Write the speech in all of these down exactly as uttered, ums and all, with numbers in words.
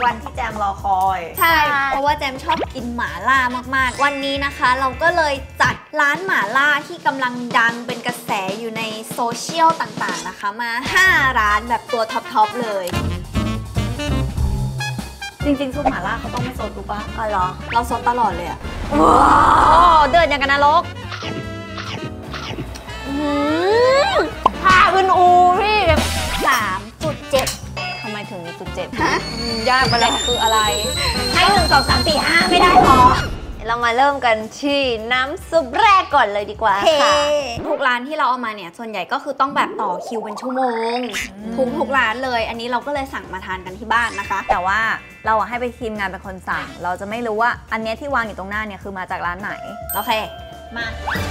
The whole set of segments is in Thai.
วันที่แจมรอคอยใช่เพราะว่าแจมชอบกินหม่าล่ามากๆวันนี้นะคะเราก็เลยจัดร้านหม่าล่าที่กำลังดังเป็นกระแสอยู่ในโซเชียลต่างๆนะคะมาห้าร้านแบบตัวท็อปๆเลยจริงๆซุปหม่าล่าเขาต้องไม่โซดดูป่ะอ๋อเหรอเราโซดตลอดเลยอะว้าวเดินอย่างกันนรกผ้าขึ้นอูพี่สามจุดเจ็ดทำไมถึงมีจุดเจ็ดยากไปเลยคืออะไรให้หนึ่งสองสามสี่ห้าไม่ได้หรอเรามาเริ่มกันที่น้ำซุปแรกก่อนเลยดีกว่าค่ะทุกร้านที่เราเอามาเนี่ยส่วนใหญ่ก็คือต้องแบบต่อคิวเป็นชั่วโมงทุกทุกร้านเลยอันนี้เราก็เลยสั่งมาทานกันที่บ้านนะคะแต่ว่าเราให้ไปทีมงานเป็นคนสั่งเราจะไม่รู้ว่าอันนี้ที่วางอยู่ตรงหน้าเนี่ยคือมาจากร้านไหนโอเคมา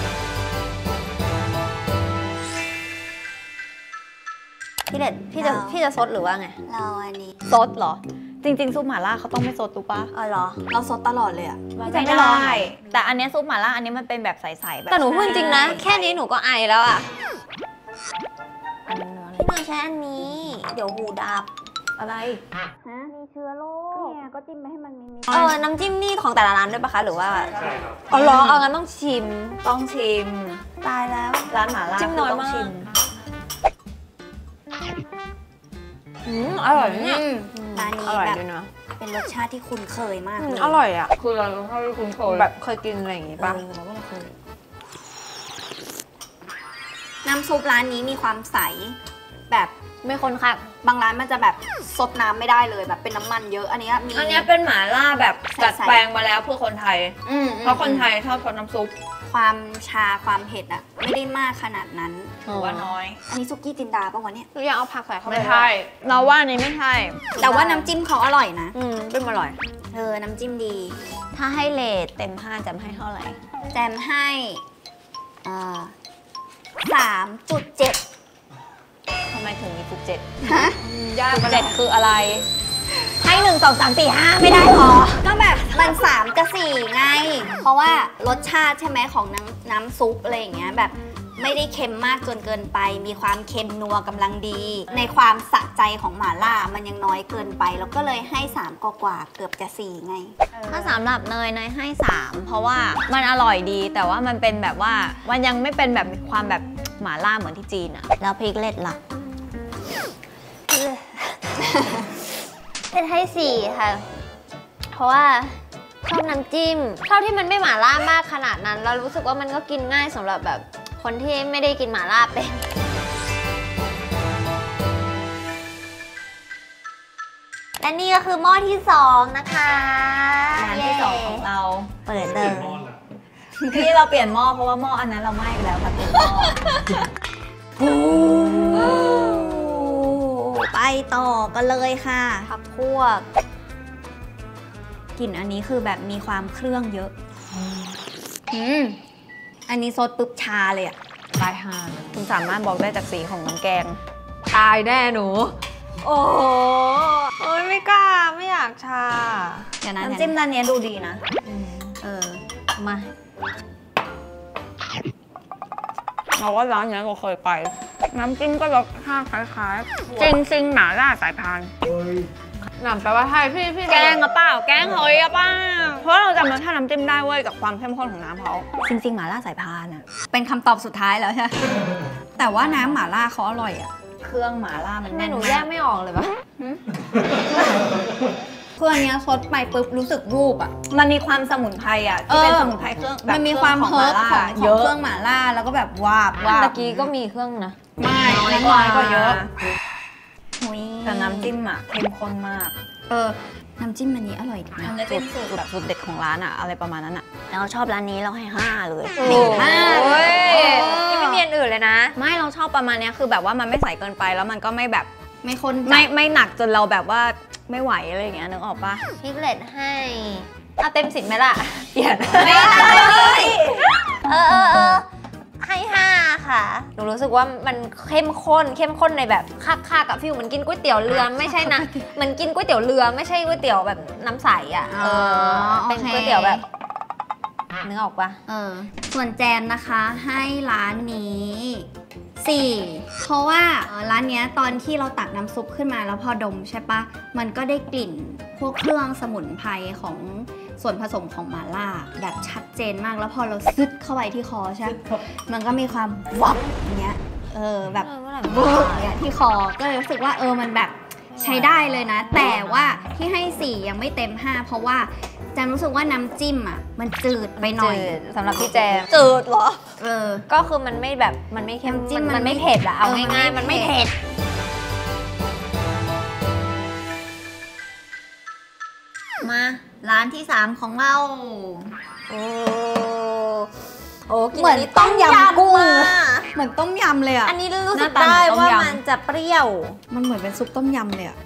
พี่เด็ดพี่จะพี่จะซดหรือว่าไงเราอันนี้ซดเหรอจริงๆซุปหม่าล่าเขาต้องไม่ซดถูกปะอ๋อเหรอเราซดตลอดเลยอะไม่ได้แต่อันนี้ซุปหม่าล่าอันนี้มันเป็นแบบใสๆแบบแต่หนูพูดจริงนะแค่นี้หนูก็ไอแล้วอะพี่หนูใช้อันนี้เดี๋ยวหูดับอะไรฮะมีเชื้อโรคเนี่ยก็จิ้มไปให้มันมีเออน้ำจิ้มนี่ของแต่ละร้านด้วยปะคะหรือว่าอ๋อเหรอเอางั้นต้องชิมต้องชิมตายแล้วร้านหม่าล่าจิ้มน้อยมากอืมอร่อยเนี่ยร้านนี้แบบเป็นรสชาติที่คุ้นเคยมากเลยอร่อยอ่ะคือเรารสชาติที่คุ้นเคยแบบเคยกินอะไรอย่างงี้ป่ะน้ำซุปร้านนี้มีความใสแบบไม่ข้นค่ะบางร้านมันจะแบบซดน้ำไม่ได้เลยแบบเป็นน้ำมันเยอะอันนี้มีอันนี้เป็นหม่าล่าแบบจัดแปลงมาแล้วเพื่อคนไทยเพราะคนไทยชอบทานน้ำซุปความชาความเผ็ดอะไม่ได้มากขนาดนั้นถือว่าน้อยอันนี้ซุกี้จินดาป่ะวะเนี่ยหนูอยากเอาผักใส่เข้าไปไม่ใช่เราว่านี้ไม่ใช่แต่ว่าน้ำจิ้มเขาอร่อยนะอืมเป็นอร่อยเออน้ำจิ้มดีถ้าให้เรทเต็มห้าจำให้เท่าไหร่แจมให้อ่าสามจุดเจ็ดทำไมถึงมีจุดเจ็ดยากเจ็ดคืออะไรให้หนึ่งสองสามสี่ห้าไม่ได้หรอก็แบบมันสามกับสี่ไงเพราะว่ารสชาติใช่ไหมของน้ำน้ำซุปอะไรอย่างเงี้ยแบบไม่ได้เค็มมากจนเกินไปมีความเค็มนัวกำลังดีในความสะใจของหม่าล่ามันยังน้อยเกินไปแล้วก็เลยให้สามกว่าเกือบจะสี่ไงถ้าสำหรับเนยเนยให้สามเพราะว่ามันอร่อยดีแต่ว่ามันเป็นแบบว่ามันยังไม่เป็นแบบความแบบหม่าล่าเหมือนที่จีนอะแล้วพริกเล็ดล่ะเป็นให้สี่ค่ะเพราะว่าชอบน้ำจิ้มชอบที่มันไม่หม่าล่ามากขนาดนั้นเรารู้สึกว่ามันก็กินง่ายสำหรับแบบคนที่ไม่ได้กินหม่าล่าเป็นและนี่ก็คือหม้อที่สองนะคะร้านที่สองของเราเปิดเลยที่เราเปลี่ยนหม้อเพราะว่าหม้ออันนั้นเราไหม้ไปแล้วค่ะเปลี่ยนหม้อไปต่อกันเลยค่ะผักพวกกลิ่นอันนี้คือแบบมีความเครื่องเยอะอืมอันนี้ซดปุ๊บชาเลยอะตายห่าคุณสามารถบอกได้จากสีของน้ำแกงตายแน่หนูโอ้โอ้ยไม่กล้าไม่อยากชาน้ำจิ้มด้านนี้ดูดีนะเออมาเราว่าร้านนี้เราเคยไปน้ำจิ้มก็รสชาติคล้ายๆจริงจริงหม่าล่าสายพานหนำแปลว่าไทยพี่พี่แกงอะเปล่าแกงเฮ้ยอะเปล่าเพราะเราจำรสชาติน้ำจิ้มได้เว้ยกับความเข้มข้นของน้ำเขาจริงๆหม่าล่าสายพานอะเป็นคำตอบสุดท้ายแล้วใช่ แต่ว่าน้ำหม่าล่าเขาอร่อยอะเครื่องหม่าล่ามันแม่หนูแยกไม่ออกเลยปะเครื่องนี้ซดไปปุ๊บรู้สึกรูปอ่ะมันมีความสมุนไพรอ่ะที่เป็นสมุนไพรเครื่องมันมีความเฮิร์บของเครื่องหม่าล่าแล้วก็แบบวาบวาบตะกี้ก็มีเครื่องนะไม่น้อยก็เยอะแต่น้ำจิ้มอ่ะเข้มข้นมากเออน้ำจิ้มอันนี้อร่อยนะมันเป็นสูตรแบบสูตรเด็ดของร้านอ่ะอะไรประมาณนั้นอ่ะเราชอบร้านนี้เราให้ห้าเลยห้ายังไม่มีอันอื่นเลยนะไม่เราชอบประมาณนี้คือแบบว่ามันไม่ใสเกินไปแล้วมันก็ไม่แบบไม่ข้นไม่ไม่หนักจนเราแบบว่าไม่ไหวอะไรอย่างเงี้ยนึกออกปะพริกเล็ดให้เอาเต็มสิบไหมล่ะเปลี่ยนไม่ได้เออเออเออให้ห้าค่ะหนูรู้สึกว่ามันเข้มข้นเข้มข้นในแบบค่าๆกับฟิวเหมือนกินก๋วยเตี๋ยวเรือไม่ใช่นะเหมือนกินก๋วยเตี๋ยวเรือไม่ใช่ก๋วยเตี๋ยวแบบน้ำใสอ่ะเออเป็นก๋วยเตี๋ยวแบบนึกออกปะเออส่วนแจมนะคะให้ร้านนี้สี่เพราะว่าร้านเนี้ยตอนที่เราตักน้ำซุปขึ้นมาแล้วพอดมใช่ปะมันก็ได้กลิ่นพวกเครื่องสมุนไพรของส่วนผสมของหม่าล่าแบบชัดเจนมากแล้วพอเราซึดเข้าไปที่คอใช่มันก็มีความวับอย่างเงี้ยเออแบบเออเมื่อไหร่เบิร์อย่างเงี้ยที่คอก็เลยรู้สึกว่าเออมันแบบใช้ได้เลยนะ แต่ว่าที่ให้สี่ยังไม่เต็มห้าเพราะว่าแจมรู้สึกว่าน้ำจิ้มอ่ะมันจืดไปหน่อยจืดสำหรับพี่แจมจืดเหรอเออก็คือมันไม่แบบมันไม่เข้มน้ำจิ้มมันมัมัน นไม่ไม่เผ็ดอะเอาเออมันง่ายไม่ๆมันไม่เผ็เผ็ดดมาร้านที่สามของเราโอ้โอ้กินเหมือนนี้ต้มยำกุ้งอะเหมือนต้มยำเลยอ่ะอันนี้รู้สึกหน้าตาได้เหมือนต้มว่ายำมันจะเปรี้ยวมันเหมือนเป็นซุปต้มยำเลยอ่ะ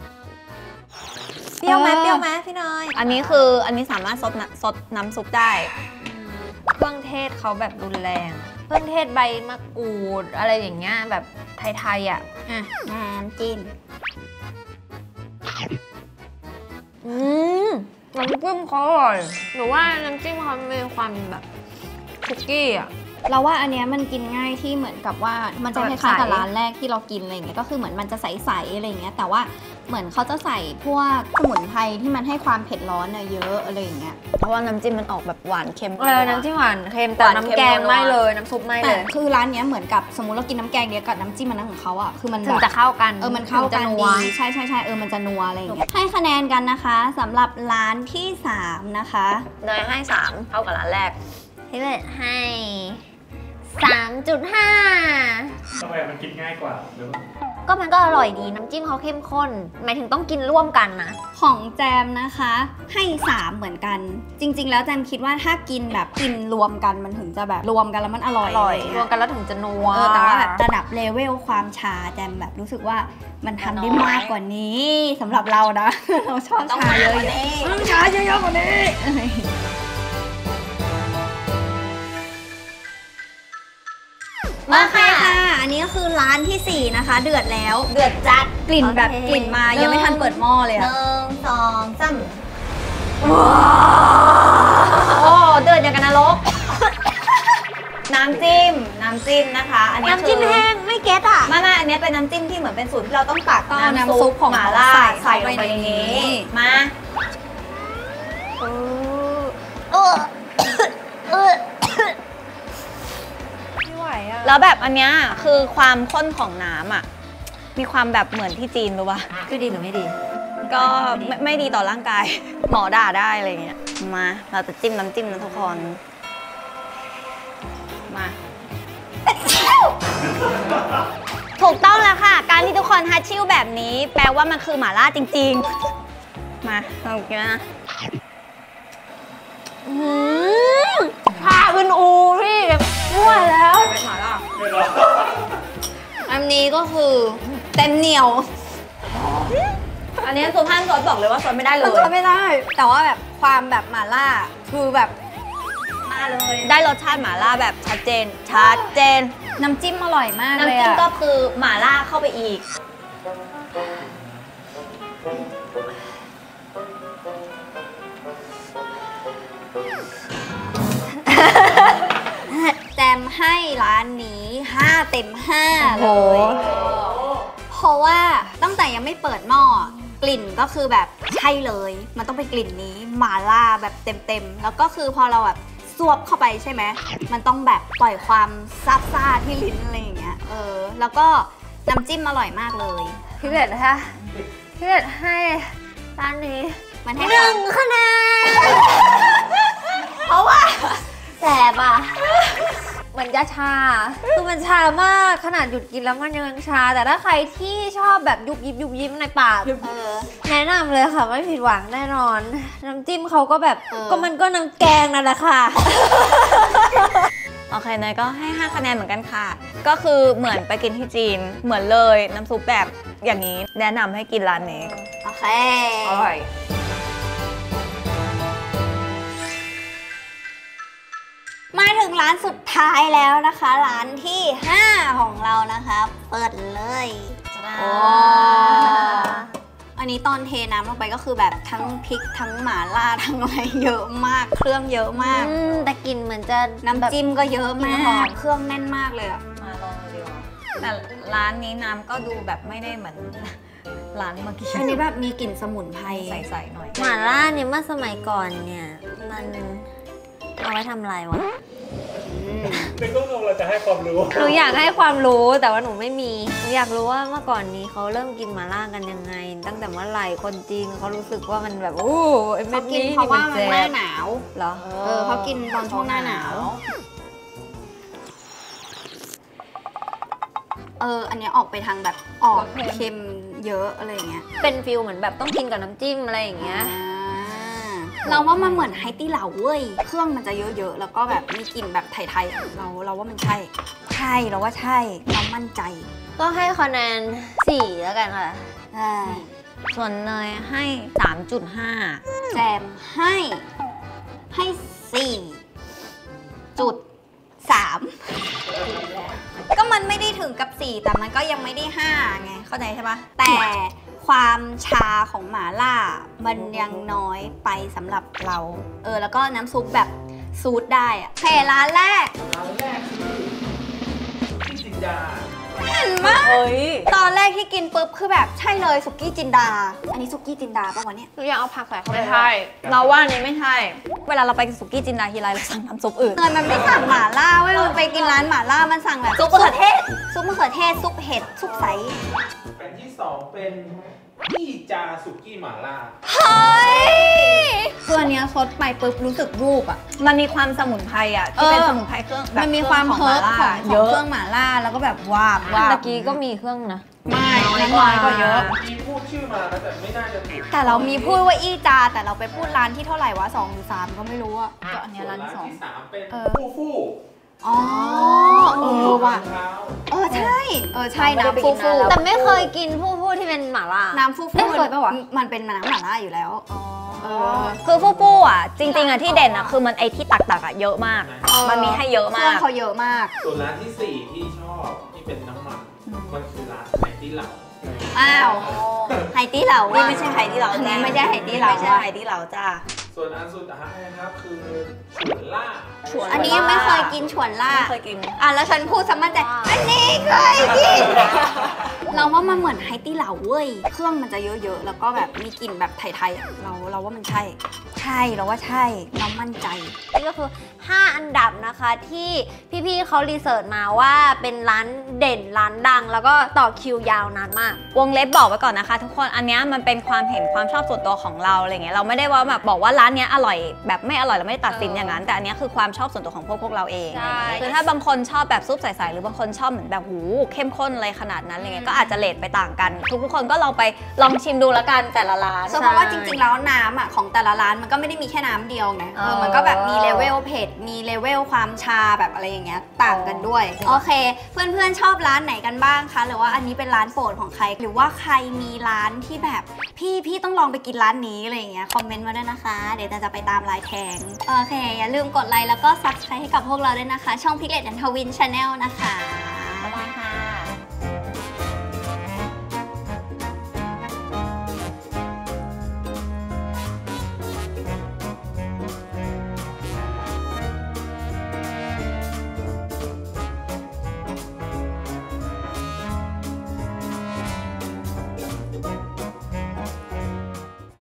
เปรี้ยวไหมเออเปรี้ยวไหมพี่น้อยอันนี้คืออันนี้สามารถซดน้ำซดน้ำซุปได้เครื่องเทศเขาแบบรุนแรง เครื่องเทศใบมะกรูดอะไรอย่างเงี้ยแบบไทยๆอ่ะอ่ะน้ำจิ้มอืมน้ำจิ้มเขาอร่อยหรือว่าน้ำจิ้มเขามีความแบบคุกกี้อ่ะเราว่าอันเนี้ยมันกินง่ายที่เหมือนกับว่ามันจะคล้ายๆกับร้านแรกที่เรากินอะไรอย่างเงี้ยก็คือเหมือนมันจะใสๆอะไรอย่างเงี้ยแต่ว่าเหมือนเขาจะใส่พวกสมุนไพรที่มันให้ความเผ็ดร้อนน่ะเยอะอะไรอย่างเงี้ยเพราะว่าน้ำจิ้มมันออกแบบหวานเค็มเออน้ำจิ้มหวานเค็มแต่หวานน้ำเค็มแกงนัวๆไม่เลย น้ำซุปไม่แต่เลยคือร้านเนี้ยเหมือนกับสมมุติเรากินน้ำแกงเดียวกับน้ำจิ้มมันนั้นของเขาอ่ะคือมันถึแบงบจะเข้ากันเออมันเข้ากันถึงจะดีวใช่ใช่ใช่เออมันจะนัวอะไรอย่างเงี้ยให้คะแนนกันนะคะสำหรับร้านที่สามนะคะเนยให้สามเท่ากับร้านแรกพี่เล็ดให้ สามจุดห้าทำไมมันกินง่ายกว่าหรือว่าก็มันก็อร่อยดีน้ำจิ้มเขาเข้มข้น หมายถึงต้องกินร่วมกันนะของแจมนะคะให้สามเหมือนกัน จริง ๆ แล้วแจมคิดว่าถ้ากินแบบกินรวมกันมันถึงจะแบบรวมกันแล้วมันอร่อยอร่อยะไางรเงี้วมกันแล้วถึงจะนัวเออแต่ว่าแบบระดับเลเวลความชาแจมแบบรู้สึกว่ามันทำได้มากกว่านี้สำหรับเรานะ เราชอบชาเยอะๆต้องชาเยอะๆกว่านี้โอเคค่ะ อันนี้ก็คือร้านที่สี่นะคะ เดือดแล้วเดือดจัดกลิ่นแบบโอเคกลิ่นมายังไม่ทันเปิดหม้อเลยหอะนึ่งสองสามโอ้เดือดอย่างกันนรกน้ำจิ้ม น้ำจิ้มนะคะ อันนี้น้ำจิ้มคือแห้งไม่เก็ตอ่ะไม่ไม่อันนี้เป็นน้ำจิ้มที่เหมือนเป็นสูตรที่เราต้องตักก็เอาน้ำน้ำซุซุปปของหม่าล่าใส่ใส่ลเข้าง ไปไปในในนี้นี้ มาเออเออเออไม่ไหวอ่ะแล้วแบบอันเนี้ยคือความข้นของน้ำอ่ะ มีความแบบเหมือนที่จีนรู้ป่ะคือดีหรือไม่ดีก็ไม่ไม่ดีต่อร่างกาย หมอด่าได้อะไรเงี้ย มา เราจะจิ้มน้ำจิ้มนะทุกคน มา ถูกต้องแล้วค่ะ การที่ทุกคนฮัตชิ่วแบบนี้ แปลว่ามันคือหม่าล่าจริงๆ มาลองกินนะพาขึ้นอูพี่ไม่ไหวแล้วเป็นหม่าล่าอันนี้ก็คือเต็มเหนียวอันนี้สุพรรณสดบอกเลยว่าสดไม่ได้เลมันยก็ไม่ได้ แต่ว่าแบบความแบบหม่าล่าคือแบบมาเลย ได้รสชาติหม่าล่าแบบชัดเจน ชัดเจนน้ำจิ้มอร่อยมากเลยน้ำจิ้มอะก็คือหม่าล่าเข้าไปอีกแจมให้ร้านนี้ห้าเต็มห้าเลย เพราะว่าตั้งแต่ยังไม่เปิดหม้อกลิ่นก็คือแบบใช่เลย มันต้องเป็นกลิ่นนี้หม่าล่าแบบเต็มๆ แล้วก็คือพอเราแบบซวบเข้าไปใช่ไหม มันต้องแบบปล่อยความซาบซ่าที่ลิ้นอะไรอย่างเงี้ย เออ แล้วก็น้ำจิ้มอร่อยมากเลยพี่เล็ดนะคะพี่เล็ดให้ร้านนี้มันให้หนึ่งคะแนน เพราะว่าแสบอ่ะ เหมือนยาชา คือมันชามากขนาดหยุดกินแล้วมันยังชา แต่ถ้าใครที่ชอบแบบยุบยิบยุบยิบในปากเออแนะนำเลยค่ะ ไม่ผิดหวังแน่นอน น้ำจิ้มเขาก็แบบเออก็มันก็น้ำแกงนั่นแหละค่ะโอเคเนยก็ให้ห้าคะแนนเหมือนกันค่ะ ก็คือเหมือนไปกินที่จีน เหมือนเลย น้ำซุปแบบอย่างนี้ แนะนำให้กินร้านนี้โอเคอร่อยมาถึงร้านสุดท้ายแล้วนะคะ ร้านที่ห้าของเรานะคะ เปิดเลยโอ้อันนี้ตอนเทน้ำลงไปก็คือแบบทั้งพริกทั้งหม่าล่าทั้งอะไรเยอะมากเครื่องเยอะมากอืมแต่กลิ่นเหมือนจะน้ำจิ้มก็เยอะมากหอมเครื่องแน่นมากเลยอะมาลองเลยดีกว่าแต่ร้านนี้น้ำก็ดูแบบไม่ได้เหมือนร้านเมื่อกี้อันนี้แบบมีกลิ่นสมุนไพรใส่ๆหน่อยหม่าล่าเนี่ยเมื่อสมัยก่อนเนี่ยมันเอาไว้ทำอะไรวะอืมเป็นก็งงเราจะให้ความรู้หนูอยากให้ความรู้แต่ว่าหนูไม่มีหนูอยากรู้ว่าเมื่อก่อนนี้เขาเริ่มกินหม่าล่ากันยังไง ตั้งแต่เมื่อไหร่คนจีนเขารู้สึกว่ามันแบบโอ้ไอ้เม็เขาดกินนี้เพราะว่ามันแซ่หน้าบหนาวเหรอเออเขากินตอนช่วงหน้าหนาว เออ อันเนี้ยออกไปทางแบบออกเค็มเยอะอะไรอย่างเงี้ยเป็นฟิลเหมือนแบบต้องกินกับน้ำจิ้มอะไรอย่างเงี้ยอ่าเราว่ามันเหมือนไฮตี้เหลาเว้ย เครื่องมันจะเยอะๆ แล้วก็แบบมีกลิ่นแบบไทยๆอะเราเราว่ามันใช่ ใช่เราว่าใช่เรามั่นใจก็ให้คะแนนสี่แล้วกันค่ะอ่าส่วนเนยให้ สามจุดห้าแจมให้ให้สี่จุดสามก็มันไม่ได้ถึงกับสี่แต่มันก็ยังไม่ได้ห้าไงเข้าใจใช่ปะแต่ความชาของหม่าล่า มันยังน้อยไปสำหรับเรา เออ แล้วก็น้ำซุปแบบซูดได้อะเพร้านแรกร้านแรกคือพี่จินดาเห็นมากเฮ้ยตอนแรกที่กินปุ๊บคือแบบใช่เลยสุกี้จินดา อันนี้สุกี้จินดาป่ะวะเนี่ยหนูอยากเอาผักใส่เข้าไปไม่ใช่เราว่าอันนี้ไม่ใช่ เวลาเราไปสุกี้จินดาทีไรเราสั่งน้ำซุปอื่นเนยมันไม่สั่งหม่าล่าเว้ยมันไปกินร้านหม่าล่ามันสั่งแบบซุปมะเขือเทศซุปมะเขือเทศซุปเห็ดซุปใสเป็นที่สองเป็นพี่จาสุกี้หม่าล่าเฮ้ยคืออันเนี้ยซดไปปุ๊บรู้สึกวูบอ่ะมันมีความสมุนไพรอ่ะที่เป็นเออสมุนไพรเครื่องแบบมันมีความเคเฮิรื่ร์บองขขออง งขหองม่าล่าเยอะเครื่องหม่าล่าแล้วก็แบบวาบวาบเมื่อกี้ก็มีเครื่องนะไม่นั้นน้อยกว่าเยอะมีพูดชื่อมาแล้วแต่ไม่น่าจะถูกแต่เรามีพูดว่าอี้จาแต่เราไปพูดร้านที่เท่าไหร่วะสองหรือสามก็ไม่รู้อะก็อันเนี้ยร้านที่สองที่สามเป็นเออฟู่ฟู่อ๋อเออว่ะเท้าเออใช่เออใช่น้ำฟูฟูแต่ไม่เคยกินผู้ผู้ที่เป็นหม่าล่าน้ำฟูฟูไม่เคยปะวะมันเป็นน้ำหม่าล่าอยู่แล้วเออคือฟูฟูอ่ะ จริง ๆอ่ะที่เด่นอ่ะคือมันไอที่ตักๆอ่ะเยอะมาก มันมีให้เยอะเคมารื่องกเขาเยอะมากส่วนร้านที่สี่ที่ชอบที่เป็นน้ำมัน มันคือร้านไหนที่เหล่าอ้าวไฮตี้เหลานี่อะไม่ใช่ไฮที่เราอันนี้ไม่ใช่ไฮตี้เหลาไม่ใช่ไฮที่เราจ้าส่วนอันสุดท้ายนะครับคือฉวนล่าฉวนอันนี้ยังไม่เคยกินฉวนล่าไม่เคยกินอ่ะแล้วฉันพูดซ้ำมั่นใจอันนี้เคยกิน เราว่ามันเหมือนไฮตี้เหลาเว้ย เครื่องมันจะเยอะๆ แล้วก็แบบมีกลิ่นแบบไทยๆอะเราเราว่ามันใช่ ใช่เราว่าใช่ เรามั่นใจนี่ก็คือ ห้า อันดับนะคะที่พี่ๆเขารีเสิร์ชมาว่าเป็นร้านเด่นร้านดัง แล้วก็ต่อคิวยาวนานมากวงเล็บบอกไว้ก่อนนะคะ ทุกคนอันเนี้ยมันเป็นความเห็นความชอบส่วนตัวของเราอะไรเงี้ยเราไม่ได้ว่าแบบบอกว่าร้านเนี้ยอร่อยแบบไม่อร่อยเราไม่ได้ตัดสินอย่างนั้นแต่อันเนี้ยคือความชอบส่วนตัวของพวกพวกเราเองใช่คือถ้าบางคนชอบแบบซุปใสๆหรือบางคนชอบเหมือนแบบหูเข้มข้นอะไรขนาดนั้นอะไรเงี้ยก็อาจจะเรทไปต่างกัน ทุกๆคนก็ลองไปลองชิมดูแล้วกันแต่ละร้านเพราะว่าจริงๆ แล้วน้ำอ่ะของแต่ละร้านมันก็ไม่ได้มีแค่น้ำเดียวไงเออมันก็แบบมีเลเวลเผ็ดมีเลเวลความชาแบบอะไรอย่างเงี้ยต่างกันด้วย โอเค เพื่อนๆ ชอบร้านไหนกันบ้างคะหรือว่าอันนี้เป็นร้านโปรดของใคร หรือว่าใครมีร้านที่แบบพี่พี่ต้องลองไปกินร้านนี้อะไรอย่างเงี้ยคอมเมนต์มาด้วยนะคะ เดี๋ยวจะไปตามไลน์แทงโอเค อย่าลืมกดไลค์แล้วก็ซับสไครต์ให้กับพวกเราด้วยนะคะ ช่องพิกเลตแอนด์ทวินชาแนลนะคะบ๊ายบายค่ะ